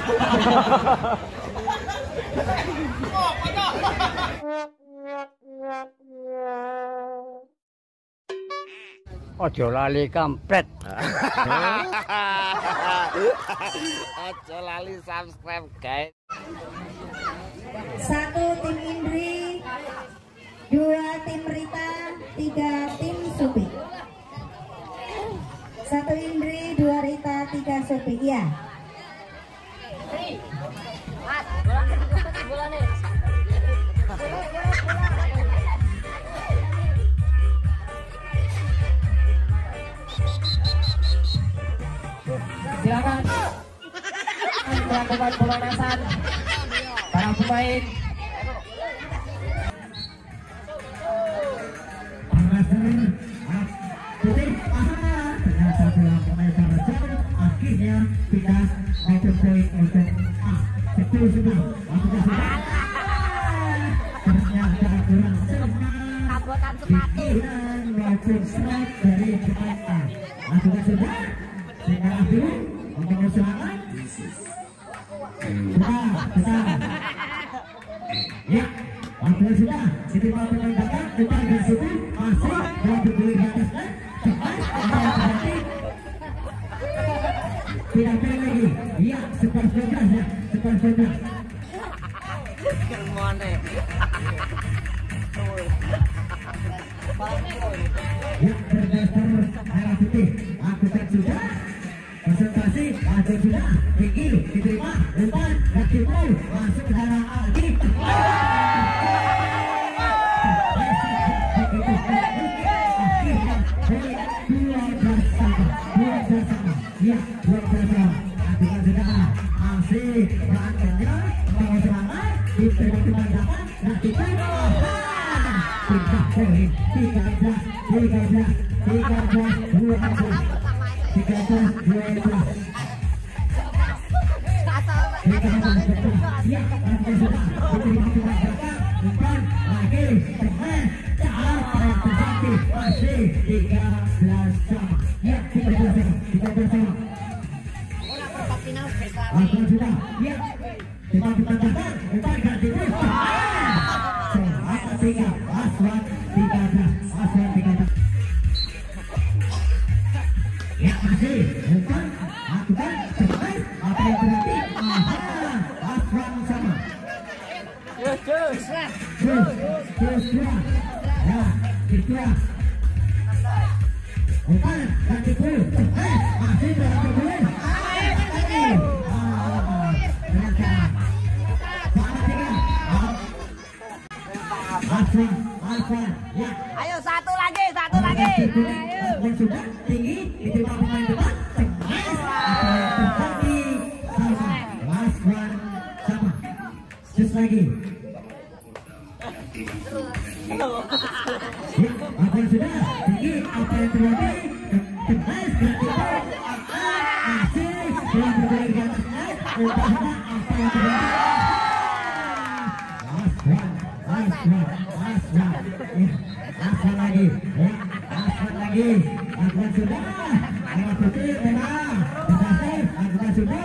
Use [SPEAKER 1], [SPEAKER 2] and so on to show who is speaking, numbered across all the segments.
[SPEAKER 1] Ojo lali kampret.
[SPEAKER 2] Ojo lali subscribe guys.
[SPEAKER 3] 1 tim Indri, 2 tim Rita, 3 tim Supi. 1 Indri, 2 Rita, 3 Supi. Iya.
[SPEAKER 4] Silakan melakukan pemanasan para pemain.
[SPEAKER 5] Akhirnya pindah open point untuk satu sudah ternyata kurang
[SPEAKER 3] Tabokan sepatu.
[SPEAKER 5] maupun strike dari pemain A. Lakukan sudah sehingga ambil untuk usahaan ya lakukan sudah diterima pemain belakang depan garis itu masih dan bergulir di atas tidak pilih lagi ya seperti ya seperti ya berdasar merah putih lakukan sudah konsentrasi lakukan sudah tinggi diterima depan kaki pun masuk ke dalam lagi ya buat bersama lakukan sudah masih perhatiannya membawa semangat diterima teman dapat nanti pindah poin ya masih bukan lakukan cepat apa yang berarti Aswan sama terus ya itu bukan ganti pun masih berarti Aswan ya
[SPEAKER 3] Ayo satu lagi.
[SPEAKER 5] Ayo. Sudah tinggi diterima pemain depan. Terjadi sama. Aswan sama. Just lagi. Ya, apa yang sudah tinggi apa yang terjadi? Tegas berarti masih belum bergulir di atas net. Entah apa yang terjadi. Aswan lagi ya Aswan lagi lakukan sudah merah putih merah tetapi lakukan sudah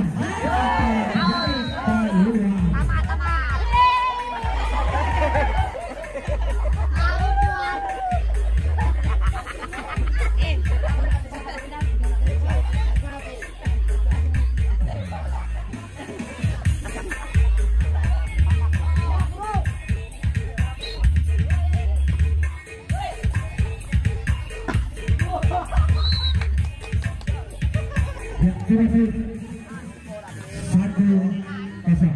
[SPEAKER 5] satu kosong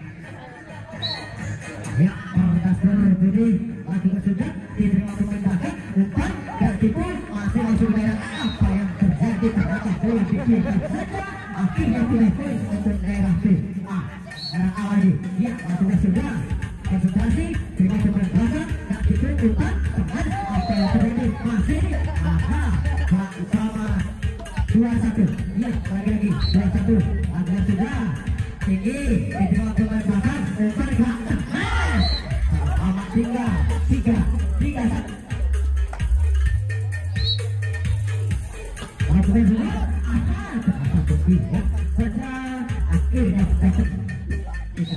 [SPEAKER 5] ya perdas berbunyi lakukan sudah diterima pemain belakang umpan ganti pun masih langsung daerah apa yang terjadi ternyata bola dipikirkan saja akhirnya pilih poin untuk daerah B daerah A lagi ya lakukan sudah konsentrasi terima pemain belakang ganti pun umpan teman apa yang terjadi masih sama 2-1 ya lagi 2-1 agar sudah tinggi diterima pemain belakang umpan ke amat tinggal 3-1 lakukan sudah ternyata lebih ya saja akhirnya Kita.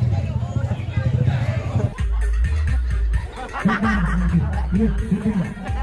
[SPEAKER 5] Kita.